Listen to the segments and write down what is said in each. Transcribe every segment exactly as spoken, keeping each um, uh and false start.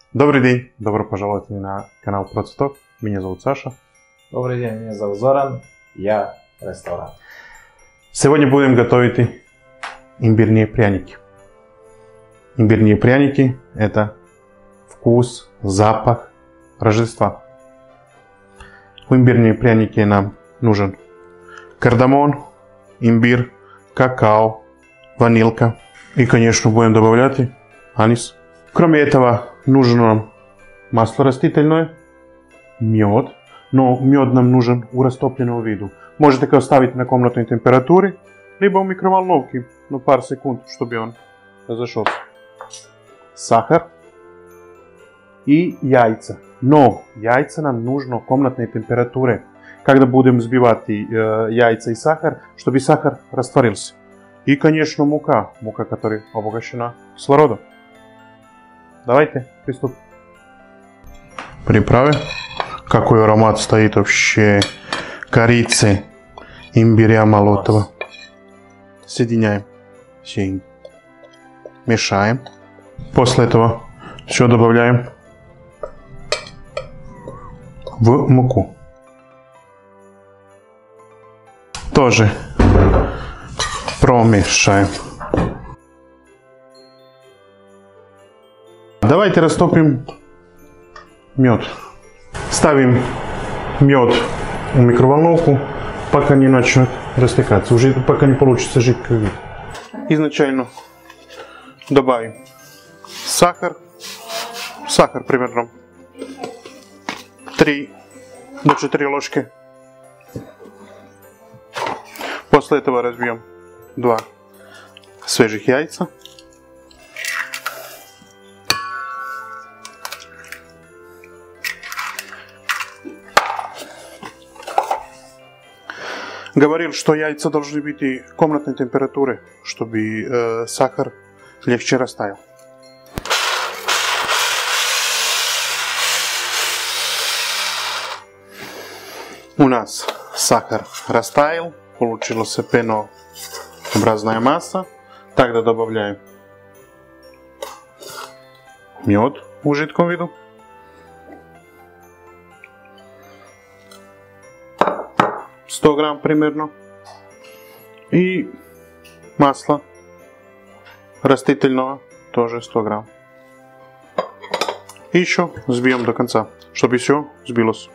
Добрый день, добро пожаловать на канал Процветок. Меня зовут Саша. Добрый день, меня зовут Зоран, я ресторан. Сегодня будем готовить имбирные пряники. Имбирные пряники – это вкус, запах Рождества. В имбирные пряники нам нужен кардамон, имбирь, какао, ванилька и, конечно, будем добавлять анис. Кроме этого, нужно нам масло растительное, мед, но мед нам нужен у растопленного виду. Можете его оставить на комнатной температуре, либо в микроволновке на пару секунд, чтобы он разошелся. Сахар и яйца. Но яйца нам нужно в комнатной температуре, когда будем взбивать э, яйца и сахар, чтобы сахар растворился. И, конечно, мука, мука, которая обогащена кислородом. Давайте приступим. Приправы. Какой аромат стоит вообще. Корицы, имбиря молотого. Соединяем. Все. Мешаем. После этого все добавляем в муку. Тоже промешаем. Давайте растопим мед. Ставим мед в микроволновку, пока не начнет растекаться, уже пока не получится жидкий вид. Изначально добавим сахар. Сахар примерно три до четырёх ложки. После этого разбьем два свежих яйца. Говорил, что яйца должны быть и комнатной температуры, чтобы э, сахар легче растаял. У нас сахар растаял, получилась пенообразная масса. Тогда добавляем мед в жидком виду. сто грамм примерно. И масло растительного тоже сто грамм. И еще взбьем до конца, чтобы все взбилось.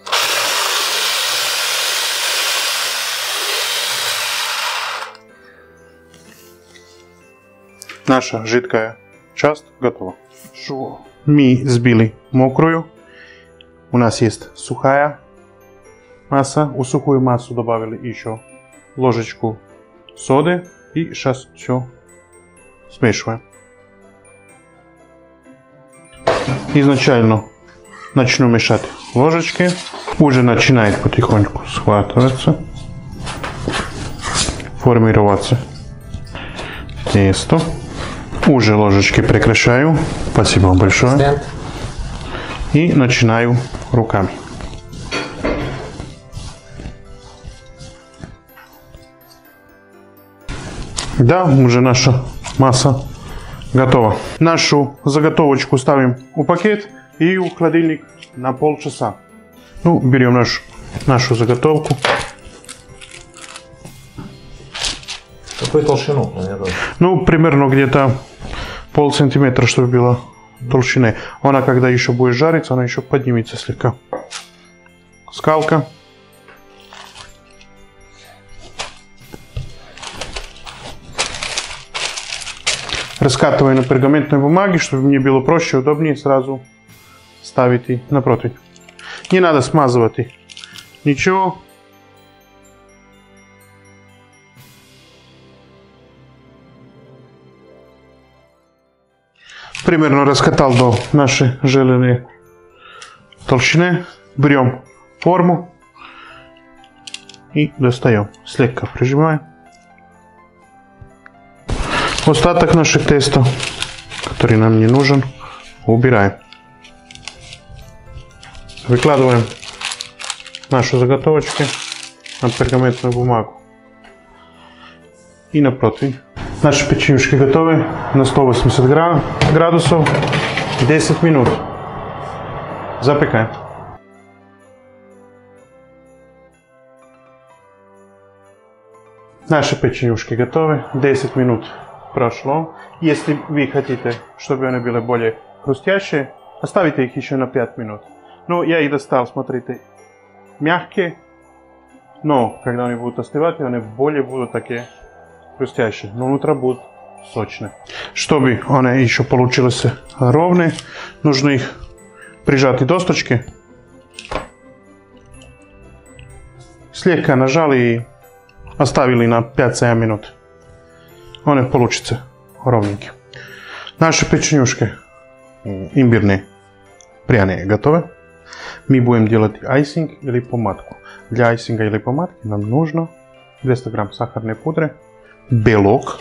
Наша жидкая часть готова. Мы взбили мокрую. У нас есть сухая масса. У сухую массу добавили еще ложечку соды. И сейчас все смешиваем. Изначально начну мешать ложечки. Уже начинает потихоньку схватываться, формироваться тесто. Уже ложечки прекращаю. Спасибо вам большое. И начинаю руками. Да, уже наша масса готова. Нашу заготовочку ставим в пакет и в холодильник на полчаса. Ну, берем наш, нашу заготовку. Какую толщину? Ну, примерно где-то пол сантиметра, чтобы было толщины. Она, когда еще будет жариться, она еще поднимется слегка. Скалка. Раскатываю на пергаментной бумаге, чтобы мне было проще, удобнее сразу ставить и на противень. Не надо смазывать ничего. Примерно раскатал до нашей железной толщины. Берем форму и достаем. Слегка прижимаем. Остаток наших теста, который нам не нужен, убираем. Выкладываем наши заготовочки на пергаментную бумагу и на противень. Наши печенюшки готовы на сто восемьдесят градусов. десять минут. Запекаем. Наши печенюшки готовы. десять минут прошло. Если вы хотите, чтобы они были более хрустящие, оставите их еще на пять минут. Ну, я их достал, смотрите, мягкие, но когда они будут остывать, они более будут такие хрустящие, но внутри будут сочные. Чтобы они еще получились ровные, нужно их прижать к досточке. Слегка нажали и оставили на пять-семь минут. Они получатся ровненькие. Наши печенюшки имбирные, пряные, готовы. Мы будем делать айсинг или помадку. Для айсинга или помадки нам нужно двести грамм сахарной пудры, белок,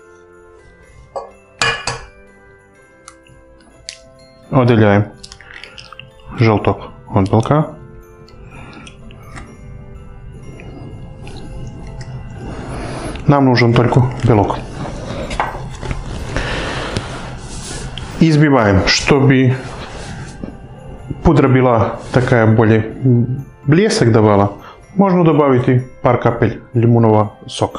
отделяем желток от белка, нам нужен только белок. Избиваем, чтобы пудра была такая более блеск давала. Можно добавить и пару капель лимонного сока.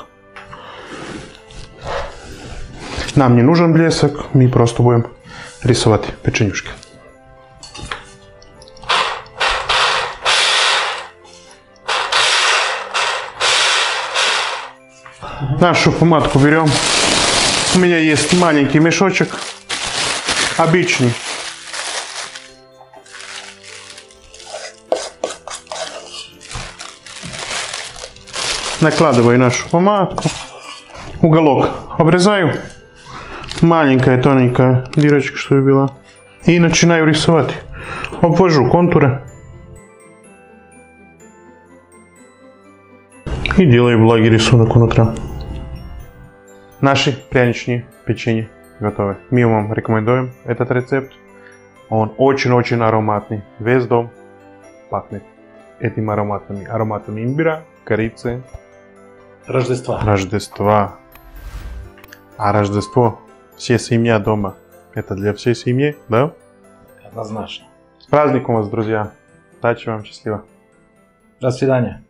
Нам не нужен блеск, мы просто будем рисовать печенюшки. Нашу помадку берем. У меня есть маленький мешочек, обычный. Накладываю нашу помадку. Уголок обрезаю. Маленькая тоненькая дырочка, чтобы была. И начинаю рисовать. Обвожу контуры. И делаю благий рисунок внутри. Наши пряничные печенья готовы. Мы вам рекомендуем этот рецепт. Он очень-очень ароматный. Весь дом пахнет этим ароматами. Ароматами имбиря, корицы. Рождества. Рождества. А Рождество, все семья дома. Это для всей семьи, да? Однозначно. С праздником вас, друзья. Удачи вам, счастливо. До свидания.